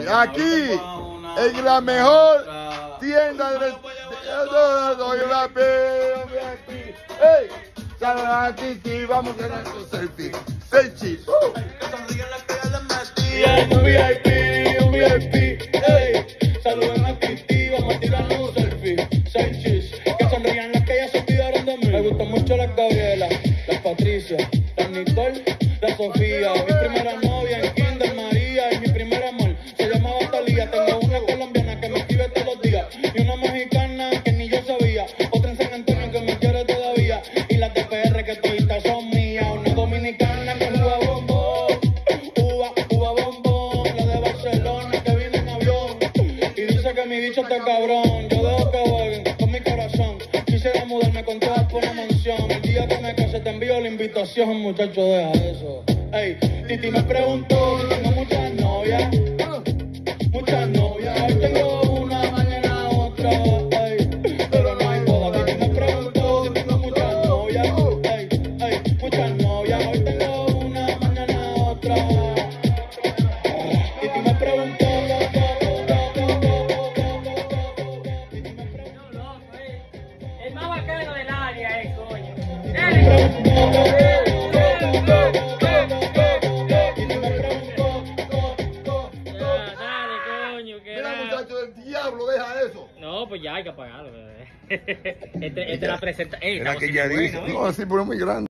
Aquí, en la mejor tienda de ¡hey! Saludos a Titi, vamos a ganar un selfie. Selfie. Un VIP, ¡hey! Saluden a Titi, vamos a tirar un selfie. Selfies, que sonrían las que ya se olvidaron de mí. Me gustan mucho las Gabriela, las Patricia, las Nicole, la Sofía. Mi primera novia en Kinder María y mi primer amor se llamaba Talía. Tengo una colombiana que me escribe todos los días y una mexicana que ni yo sabía. Otra en San Antonio que me quiere todavía y las de PR que todavía son mías. Una dominicana que uva bombón, uva bombón. La de Barcelona que viene en avión y dice que mi bicho está cabrón. Yo dejo que jueguen con mi corazón. Quisiera mudarme con todas por una mansión. El día que me case te envío la invitación, muchacho, deja eso. Ey, Titi me preguntó si tengo muchas novias. Muchas novias. Hoy tengo una, mañana otra. Ey, pero no hay boda. Titi me preguntó si tengo muchas novias. Ey, muchas novias. Hoy tengo una, mañana otra. Titi me preguntó. El más bacano del área es, coño. Mira, muchacho del diablo, deja eso. No, pues ya hay que apagarlo. Esta es la presentación. Era que ya dice. No, así, pero es muy grande.